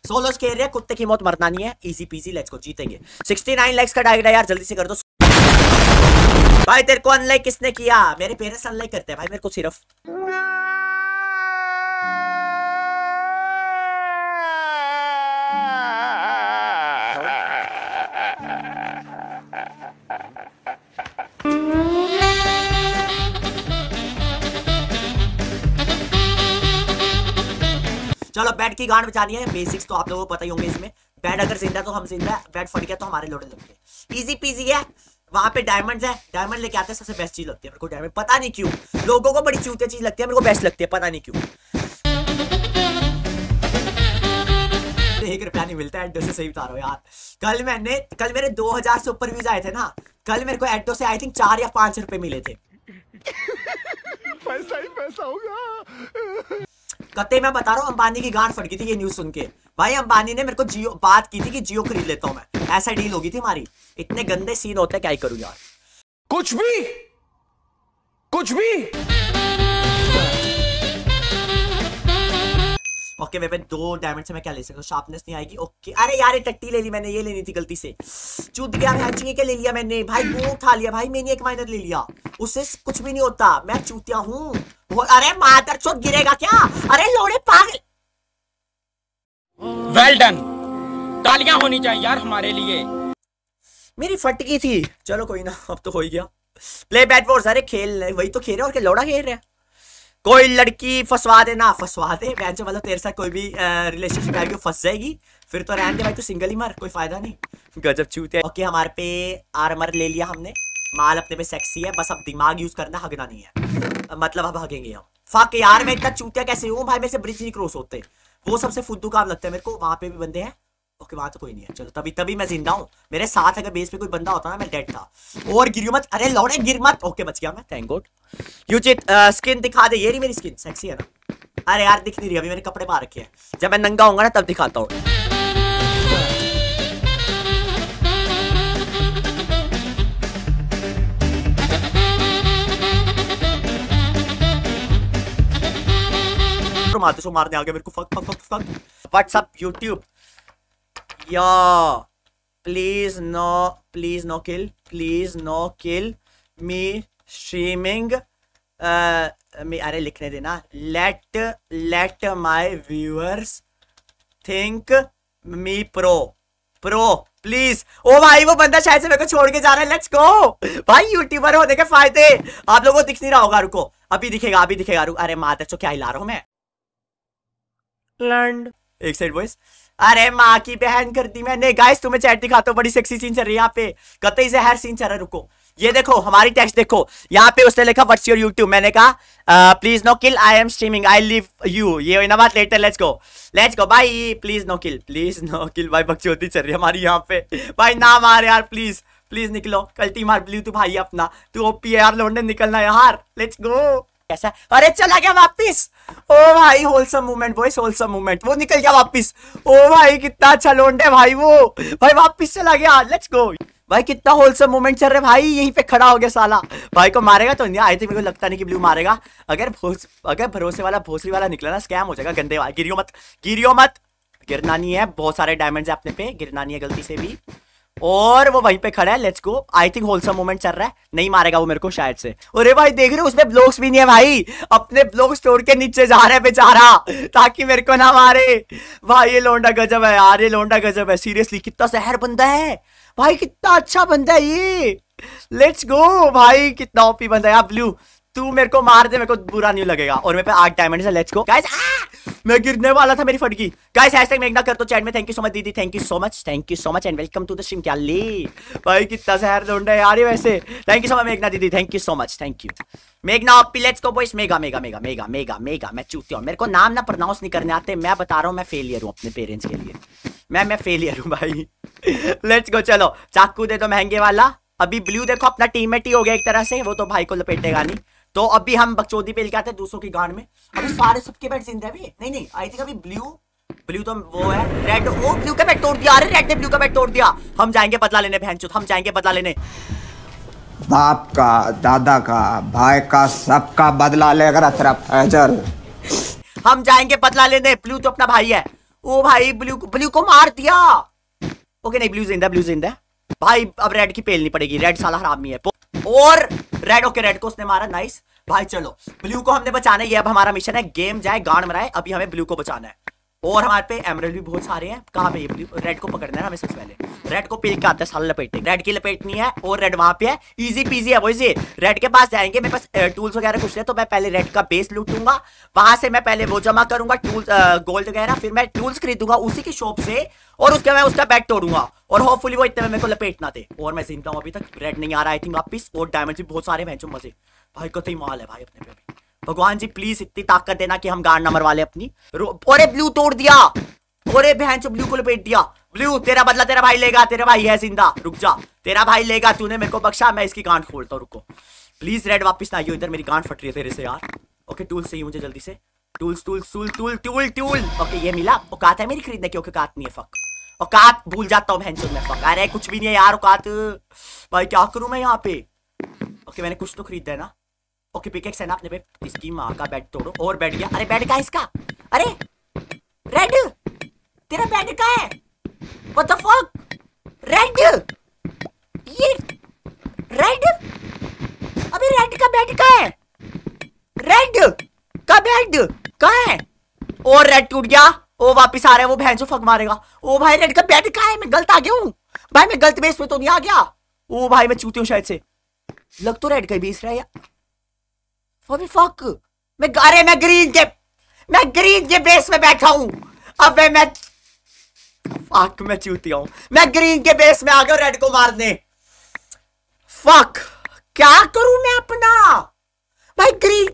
Saulos खेल रहे हैं, कुत्ते की मौत मरना नहीं है, इजी पीजी, लेट्स गो, जीतेंगे। 69 लाइक्स का टारगेट है यार, जल्दी से कर दो भाई। तेरे को अनलाइक किसने किया? मेरे पेरेंट्स अनलाइक करते हैं भाई मेरे को सिर्फ। चलो बेड की गांड बचानी है, बेसिक्स तो आप लोगों को पता ही होंगे इसमें। बेड अगर जिंदा तो हम जिंदा, बेड फट गया तो हमारे लोड़े लगते। इजी पीजी है। वहां पे डायमंड्स है, डायमंड लेके आते हैं, सबसे बेस्ट चीज लगती है मेरे को डायमंड। पता नहीं क्यों लोगों को बड़ी चूतिया चीज लगती है, मेरे को बेस्ट लगती है, पता नहीं क्यों। 1 रुपया नहीं मिलता एडो से, सही बता रहा हूँ यार। कल मेरे 2000 से ऊपर व्यूज आए थे ना, कल मेरे को एडो से आई थिंक 4 या 5 रुपए मिले थे। पैसा ही पैसा होगा। कते मैं बता रहा हूँ, अंबानी की गांड फट गई थी ये न्यूज सुन के। भाई अंबानी ने मेरे को जियो बात की थी कि जियो खरीद लेता हूं मैं, ऐसा डील होगी थी हमारी। इतने गंदे सीन होते हैं, क्या ही करूं यार। कुछ भी ओके मेरे पे 2 डायमंड से मैं क्या ले सकता हूँ? शार्पनेस नहीं आएगी। ओके अरे यार ये टट्टी ले ली मैंने, ये लेनी थी गलती से, चूत गया मैं। क्या ले लिया मैंने भाई? वो उठा लिया भाई मैंने, 1 माइनर ले लिया, उससे कुछ भी नहीं होता, मैं चूतिया हूँ। अरे मातर चोट गिरेगा क्या? अरे लोड़े पागल। वेल डन, तालियां होनी चाहिए यार हमारे लिए। मेरी फट गई थी, चलो कोई ना, अब तो हो ही गया। प्ले बैट वॉर्स, अरे खेल वही तो खेल रहे और क्या लौड़ा खेल रहे हैं। कोई लड़की फंसवा दे ना, फंसवा दे बेंचो, मतलब तेरे साथ कोई भी रिलेशनशिप आएगी फंस जाएगी, फिर तो रहने दे भाई, तू सिंगल ही मर, कोई फायदा नहीं। गजब चूते। ओके हमारे पे आर्मर ले लिया हमने, माल अपने पे सेक्सी है, बस अब दिमाग यूज करना, हगना नहीं है, मतलब अब हगेंगे हम। फक यार मैं इतना चूतिया कैसे हूँ भाई, मेरे से ब्रिज नहीं क्रॉस होते, वो सबसे फुद्दू काम लगता है मेरे को। वहां पे भी बंदे हैं, ओके वहां तो कोई नहीं है, चलो तभी मैं जिंदा हूँ। मेरे साथ अगर बेस पे कोई बंदा होता ना मैं डेड था। और गिर मत, अरे लौड़े गिर मत। ओके बच गया मैं, थैंक गॉड। यूचित स्किन दिखा दे, ये रही मेरी स्किन, सेक्सी है ना? अरे यार दिख नहीं रही, अभी मैंने कपड़े पा रखे हैं, जब मैं नंगा होऊंगा ना तब दिखाता हूँ। मारने आ गया मेरे को, fuck fuck fuck fuck. What's up YouTube या please no kill me streaming me, अरे लिखने देना। Let my viewers think me pro please. ओ भाई वो बंदा शायद से मेरे को छोड़ के जा रहा है, लेट्स गो भाई। यूट्यूबर होने के फायदे आप लोगों को दिख नहीं रहा होगा, रुको अभी दिखेगा रुको। अरे माता चो क्या हिला रहा हूं मैं, लैंड एक साइड वॉइस। अरे माँ की बहन कर दी मैंने। गाइस तुम्हें चैट दिखाता हूँ, बड़ी सेक्सी सीन चल रही है यहाँ पे, कतई से हर सीन चल रहा है। रुको ये देखो हमारी टेक्स्ट देखो, यहाँ पे उसने लिखा व्हाट्स योर यूट्यूब, मैंने कहा please no kill I am streaming I live you, ये हुई ना बात। लेटर लेट्स गो भाई, प्लीज नो किल भाई। बकचोदी चल रही है हमारी यहाँ पे भाई, ना मार यार प्लीज निकलो, कल्टी मार ब्लू तू भाई अपना, तू ओपी है यार, लौंडे निकलना यार, लेट्स गो। कैसा? अरे चला गया वापिस। ओ भाई wholesome movement boys, wholesome movement. वो निकल गया वापिस। ओ भाई कितना अच्छा लोंडे भाई, वो भाई वापिस चला गया, लेट्स गो भाई। कितना होलसम मूवमेंट चल रहा है भाई, यहीं पे खड़ा हो गया साला। भाई को मारेगा तो नहीं, आई थिंक मेरे को लगता नहीं कि ब्लू मारेगा। अगर भरोसे वाला भोसड़ी वाला निकला ना, स्कैम हो जाएगा गंदे वाला। गिरियो मत, गिरना नहीं है, बहुत सारे डायमंड्स है अपने पे, गिरना नहीं है गलती से भी। और वो वहीं पे खड़ा है, let's go. I think wholesome moment चल रहा है, नहीं मारेगा वो मेरे को शायद से। अरे भाई देख रहे हो उसमें ब्लॉक्स भी नहीं है भाई, अपने ब्लॉक्स तोड़ के नीचे जा रहा है बेचारा ताकि मेरे को ना मारे। भाई ये लोंडा गजब है यार, ये लोंडा गजब है सीरियसली। कितना सहर बंदा है भाई, कितना अच्छा बंदा है ये। लेट्स गो भाई, कितना ओपी बंदा है यार। ब्लू तू मेरे को मार दे, मेरे को बुरा नहीं लगेगा। और मेरे पे 8 डायमंड है, लेट्स गो गाइस। मैं गिरने वाला था, मेरी फटकी। गाइस हैशटैग मेघना कर तो चैट में। थैंक यू सो मच दीदी, thank you so much and welcome to the stream. क्या ले भाई कितना जहर ढूंढा है यार ये वैसे। थैंक यू सो मच मेघना दीदी, thank you so much, thank you मेघना ओपी। Let's go boys. मेगा मैं चूतिया हूं, मेरे को नाम ना प्रोनाउंस नहीं करने आते। मैं बता रहा हूं मैं फेलियर हूं अपने पेरेंट्स के लिए, मैं फेलियर हूं भाई। लेट्स गो चलो, चाकू दे दो महंगे वाला। अभी ब्लू देखो अपना टीममेट ही हो गया एक तरह से, वो तो भाई को लपेटेगा नहीं। तो अभी हम बकचोदी पे लेके आते हैं दूसरों की गांड में। अभी सारे सबके बैट जिंदा है अभी। नहीं आई थिंक अभी ब्लू तो वो है, रेड। ओ ब्लू का बैट तोड़ दिया, अरे रेड ने ब्लू का बैट तोड़ दिया। हम जाएंगे बदला लेने बहनचोद, हम जाएंगे बदला लेने। बाप का, दादा का, भाई का, सबका बदला लेकर हम जाएंगे बदला लेने। ब्लू तो अपना भाई है। ओ भाई ब्लू को मार दिया। ओके नहीं, ब्लू जिंदा है भाई। अब रेड की पेलनी पड़ेगी, रेड साला हरामी है। और रेड, ओके रेड को उसने मारा, नाइस भाई। चलो ब्लू को हमने बचाना है, ये अब हमारा मिशन है। गेम जाए गांड मराए, अभी हमें ब्लू को बचाना है। और हमारे पे एमरल्ड भी बहुत सारे हैं। कहाँ पे ये ब्लू? रेड को पकड़ना है हमें सबसे पहले। रेड को पील के आता है साला लपेटने, रेड की लपेटनी है। और रेड वहां पे है, इजी पीजी है वो। इजी रेड के पास जाएंगे, मेरे पास टूल्स वगैरह कुछ है, तो मैं पहले रेड का बेस लूटूंगा। वहां से मैं पहले वो जमा करूंगा टूल्स, गोल्ड वगैरह, फिर मैं टूल्स खरीदूंगा उसी की शॉप से, और उसके मैं उसका बैट तोड़ूंगा। और होपफुली वो इतने में मेरे को लपेटना थे। और मैं जिंदा हूं अभी तक, रेड नहीं आ रहा आई थिंक वापिस। और डायमंड भी बहुत सारे हैं जो मजे भाई, कतई माल है भाई अपने पे भी। भगवान जी प्लीज इतनी ताकत देना कि हम गांड ना मरवा ले अपनी। और ब्लू तोड़ दिया, और बहन चो ब्लू को लपेट दिया। ब्लू तेरा बदला तेरा भाई लेगा, तेरा भाई है जिंदा, रुक जा, तेरा भाई लेगा। तूने मेरे को बख्शा, मैं इसकी गांड खोलता हूँ, रुको प्लीज। रेड वापस ना आइयो इधर, मेरी गांड फट रही है तेरे से यार। ओके टूल्स चाहिए मुझे जल्दी से, tools tools tool tool tool tool. Okay ये मिला। औकात है मेरी खरीदने की? औकात नहीं है, फक औकात भूल जाता हूँ बहन चो मैं, फक। अरे कुछ भी नहीं है यार औकात भाई, क्या करूं मैं यहाँ पे? ओके मैंने कुछ तो खरीदा है ना। ओके पिकेक्स है ना अपने पे, इसकी माँ का बेड तोड़ो। और बैठ गया। अरे बेड का इसका, अरे रेड तेरा बेड का है? What the fuck? रेड, ये रेड, अबे रेड का बेड का है? रेड का बेड का है? और रेड टूट गया। ओ वापिस आ रहा है वो, बहन जो फक मारेगा। ओ भाई रेड का बेड का है? मैं गलत आ गया हूँ भाई, मैं गलत बेस में तो नहीं आ गया। ओ भाई मैं चूती हूँ शायद से, लग तो रेड का ही बेस रहा है यार। फक अरे मैं ग्रीन के बेस में बैठा हूं। अब मैं फक मैं चूतिया हूं, मैं ग्रीन के बेस में आ गया रेड को मारने। फक क्या करूं मैं अपना? भाई ग्रीन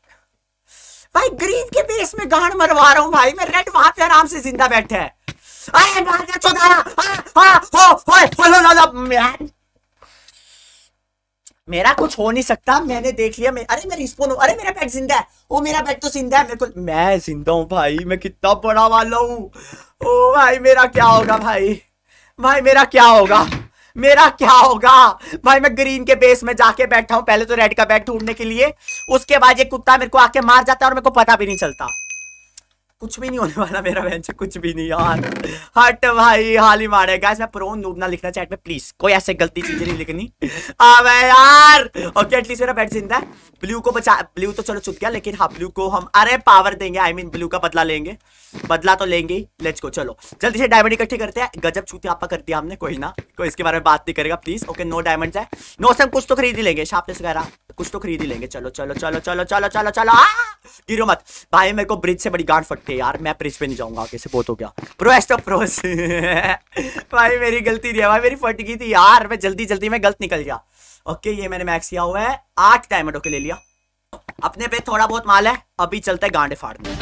के बेस में गांड मरवा रहा हूं भाई मैं। रेड वहां पे आराम से जिंदा बैठा है। अरे मेरा कुछ हो नहीं सकता, मैंने देख लिया। अरे मैं रिस्पॉन हूं। अरे मेरा पेट जिंदा है। ओ मेरा पेट तो जिंदा है, मैं जिंदा हूं भाई। मैं कितना बड़ा वाला हूं। ओ भाई मेरा क्या होगा भाई मेरा क्या होगा भाई? मैं ग्रीन के बेस में जाके बैठा हूं पहले तो रेड का बैट ढूंढने के लिए। उसके बाद ये कुत्ता मेरे को आके मार जाता है और मेरे को पता भी नहीं चलता। कुछ भी नहीं होने वाला मेरा बेंच, कुछ भी नहीं यार। हट भाई, हाल ही मारे। गाइस मैं प्रो नूब ना लिखना चैट में प्लीज, कोई ऐसे गलती चीजें नहीं लिखनी। अबे यार ओके एटलीस्ट मेरा बेट जिंदा है। ब्लू को बचा, ब्लू तो चलो चुप गया, लेकिन हाँ ब्लू को हम अरे पावर देंगे, आई मीन ब्लू का बदला लेंगे। बदला तो लेंगे ही, लेट्स गो। चलो जल्दी से डायमंड इकट्ठे करते हैं। गजब चूतियापा कर दिया हमने, कोई ना, कोई इसके बारे में बात नहीं करेगा प्लीज। ओके नो डायमंड्स है, नो सब कुछ तो खरीद ही लेंगे, शार्पनेस वगैरह कुछ तो खरीद ही लेंगे। चलो चलो चलो चलो चलो चलो चलो, गिरो मत भाई, मेरे को ब्रिज से बड़ी गांड फटती है यार। मैं ब्रिज पे नहीं जाऊंगा, कैसे बहुत हो गया। प्रोस्ट ऑफ प्रोस भाई मेरी गलती नहीं है भाई, मेरी फट गई थी यार, मैं जल्दी में गलत निकल गया। ओके ये मैंने मैक्स किया हुआ है 8 डायमंड। ओके ले लिया, अपने पे थोड़ा बहुत माल है, अभी चलता है गांडे फाड़ने।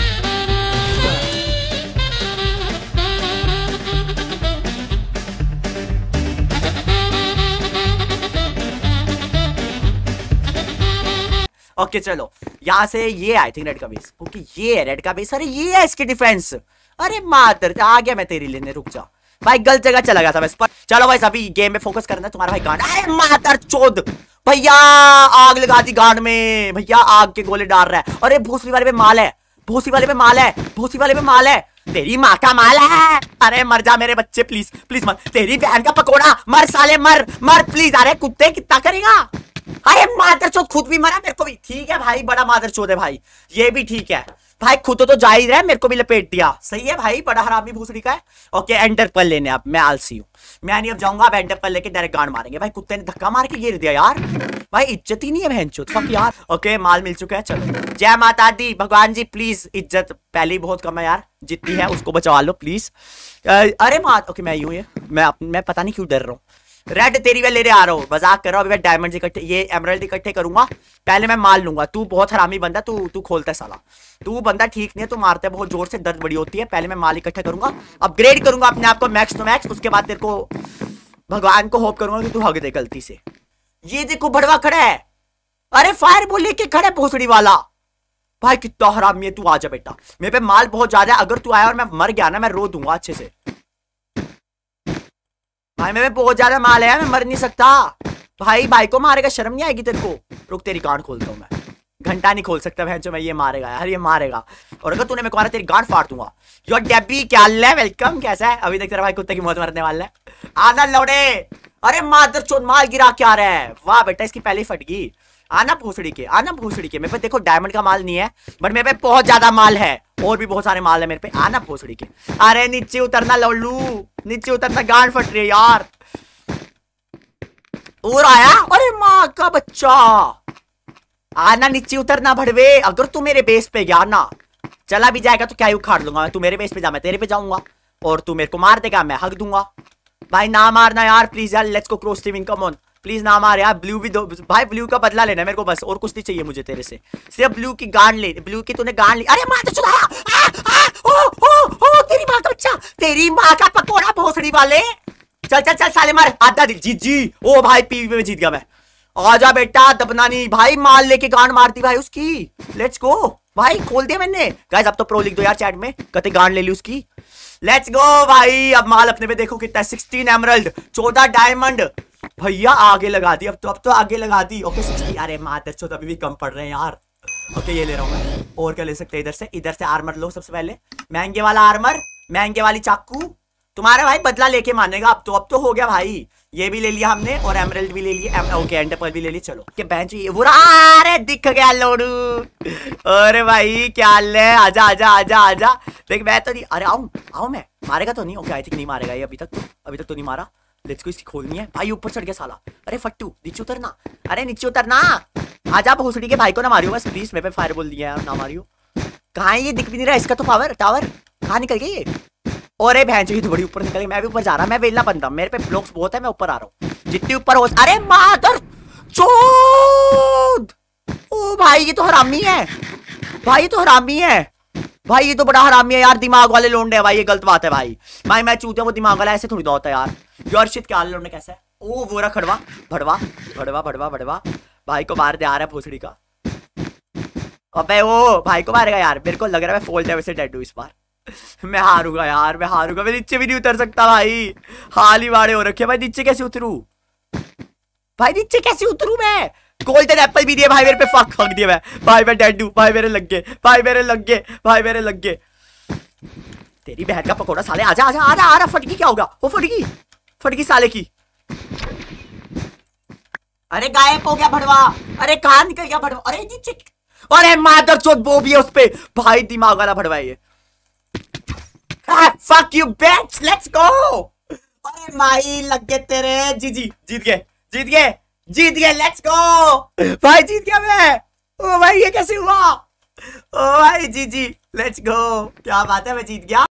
ओके चलो यहाँ से ये आई थिंक रेड का बेस। ओके ये है रेड का बेस। अरे ये है इसकी डिफेंस। अरे मातर आ गया मैं तेरी लेने, रुक जा भाई, गलत जगह चला गया था मैं। चलो भाई अभी गेम में फोकस करना है। तुम्हारा भाई गांड, अरे मातर चोद भैया, आग लगा दी गांड में भैया, आग के गोले डाल रहा है। अरे भूसी वाले पे माल है, भूसी वाले पे माल है, भूसी वाले पे माल है, तेरी माँ का माल है। अरे मर जा मेरे बच्चे, प्लीज प्लीज मर, तेरी बहन का पकोड़ा, मर साले मर मर प्लीज। अरे कुत्ते कितना करेगा? अरे मादरचोद खुद भी मरा, मेरे को भी ठीक है भाई, बड़ा मादरचोद है भाई, ये भी ठीक है भाई, खुद तो जा ही रहा है, मेरे को भी लपेट दिया। सही है भाई, बड़ा हरामी भूसड़ी का है। ओके एंटर पर लेने आप, मैं आलसी हूँ, मैं नहीं अब जाऊंगा। अब एंटर पर लेके डायरेक्ट गांड मारेंगे भाई। कुत्ते ने धक्का मार के गिर दिया यार भाई, इज्जत ही नहीं है बहनचोद, फक यार। ओके माल मिल चुका है, चलो जय माता दी। भगवान जी प्लीज, इज्जत पहले ही बहुत कम है यार, जितनी है उसको बचा लो प्लीज। अरे मात ओके मैं यूं है, मैं पता नहीं क्यों डर रहा हूँ। रेड तेरी वे लेने आ रहा हूँ, मजाक कर रहा हूँ। अभी मैं डायमंड इकट्ठे, ये एमराल्ड इकट्ठे करूंगा, पहले मैं माल लूंगा। तू बहुत हरामी बंदा, तू खोलता है साला, तू बंदा ठीक नहीं है, तू मारता है बहुत जोर से, दर्द बड़ी होती है। पहले मैं माल इकट्ठा करूंगा, अपग्रेड करूंगा अपने आप को मैक्स टू मैक्स, उसके बाद तेरे को भगवान को होप करूंगा कि तू हग दे गलती से। ये देखो भड़वा खड़ा है, अरे फायर बोल लेके खड़ा है भोसड़ी वाला भाई, कितना हरामी है तू। आजा बेटा, मेरे पे माल बहुत ज्यादा है, अगर तू आया और मैं मर गया ना, मैं रो दूंगा अच्छे से भाई। मेरे बहुत ज्यादा माल है, मैं मर नहीं सकता भाई। भाई को मारेगा, शर्म नहीं आएगी तेरे को? रुक तेरी कान खोलता हूं मैं। घंटा नहीं खोल सकता बहन जो मैं, ये मारेगा यार, ये मारेगा। और अगर तूने मेरे को मारा तेरी गांड फाड़ दूंगा। योर डेबी क्या ले, वेलकम, कैसा है? अभी तक तेरा भाई कुत्ते की मौत मरने वाला है। आना लौड़े। अरे मादर चोद, माल गिरा क्या रहा है? वाह बेटा, इसकी पहले ही फट गई। आना भोसड़ी के, आना भोसड़ी के। मेरे पे देखो डायमंड का माल नहीं है, बट मेरे पे बहुत ज्यादा माल है, और भी बहुत सारे माल है मेरे पे। आना भोसड़ी के। अरे नीचे उतरना लौलू, नीचे उतरना, गांड फट रही है यार। और आया, अरे माँ का बच्चा। आना नीचे उतरना भड़वे। अगर तू मेरे बेस पे गया ना, चला भी जाएगा तो क्या ही उखाड़ लूंगा मैं। तू मेरे बेस पे जा, मैं तेरे पे जाऊंगा, और तू मेरे को मार देगा, मैं हक दूंगा। भाई ना मारना यार प्लीज यार, let's go cross teaming, come on please ना मार यार। ब्लू भी दो भाई, ब्लू का बदला लेना है मेरे को बस, और कुछ नहीं चाहिए मुझे तेरे से, सिर्फ ब्लू की गांड ले। ब्लू की तूने गांड ली। अरे मार तो चुराया। तेरी माँ का बच्चा, तेरी माँ का पकोड़ा भोसड़ी वाले। चल चल चल साले मार, आधा दिल जीत जी। ओ भाई पीवी में जीत गया मैं। आजा बेटा, दबना नहीं भाई। माल लेके गांड मारती भाई उसकी। लेट्स गो भाई, खोल दिया मैंने। गाइस अब तो प्रो लिख दो यार चैट में, कते गांड ले ली उसकी। लेट्स गो भाई। अब माल अपने पे देखो कितना, 16 एमरल्ड, 14 डायमंड। भैया आगे लगा दी, अब तो आगे लगा दी। ओके 60। अरे मादर चोद, अभी भी कम पड़ रहे हैं यार। ओके ये ले रहा हूं मैं। और क्या ले सकते हैं इधर से आर्मर लो सबसे पहले, महंगे वाला आर्मर, महंगे वाली चाकू। तुम्हारा भाई बदला लेके मानेगा। अब तो हो गया भाई। ये भी ले लिया हमने, और एमरल्ड भी ले लिया। ओके एंड पर्ल भी ले ली। चलो के बेंच ये बुरा। अरे दिख गया लोडू। अरे भाई क्या हाल है? आजा आजा आजा आजा। देख मैं तो नहीं, अरे आऊं मैं। मारेगा तो नहीं? ओके आई थिंक नहीं मारेगा ये, अभी तक तो नहीं मारा। लेट्स गो, इसकी खोलनी है भाई। ऊपर चढ़ गया साला। अरे फट्टू नीचे उतरना, अरे नीचे उतरना। आजा भोसड़ी के भाई को ना मारियो बस प्लीज। मेरे पे फायर बोल दिया है, ना मारियो। कहाँ है ये? दिख भी नहीं रहा इसका तो टावर कहाँ निकल गया ये? और बहन जी तो बड़ी ऊपर निकल गई। मैं भी ऊपर जा रहा, मैं वेला बंदा, मेरे पे ब्लॉक्स बहुत है, मैं ऊपर आ रहा हूँ जितनी ऊपर हो। अरे मादर चोद। ओ भाई ये तो हरामी है भाई, ये तो हरामी है भाई, ये तो बड़ा हरामी है यार। दिमाग वाले लोंडे है भाई, ये गलत बात है भाई। मैं चूतिया, वो दिमाग वाला ऐसे थोड़ी ना होता है यार। योर शिट क्या लोंडे कैसा है? ओ वो रहा खड़वा भड़वा भड़वा भड़वा भड़वा। भाई को मार दे आ रहा है भोसड़ी का। अबे वो भाई को मारेगा यार। मेरे को लग रहा है मैं फॉल डैमेज से डेड हूँ इस बार। मैं हारूंगा यार, मैं हारूंगा। मैं नीचे भी नहीं उतर सकता भाई, हाल ही वाड़े हो रखे भाई। नीचे कैसे उतरू भाई, नीचे कैसे उतरू मैं? गोल्डन एप्पल भी दिए भाई मेरे पे, फक दिया मैं भाई। मैं डेड हूँ भाई, मेरे लग गए भाई, मेरे लग गए भाई, मेरे लग गए। तेरी बहन का पकोड़ा साले। आजा आजा आजा आ रहा। फटगी क्या होगा? वो फटगी साले की। अरे गायब हो गया भड़वा। अरे कहाँ निकल गया भड़वा? अरे नीचे, अरे मादर चोद वो भी है उस पे भाई। दिमाग वाला भड़वा ये। Fuck you bench, let's go. अरे माई लग गए तेरे। जीत गए, लेट्स गो भाई, जीत गया मैं। ओ भाई ये कैसे हुआ? ओ भाई जी लेट्स गो। क्या बात है, मैं जीत गया।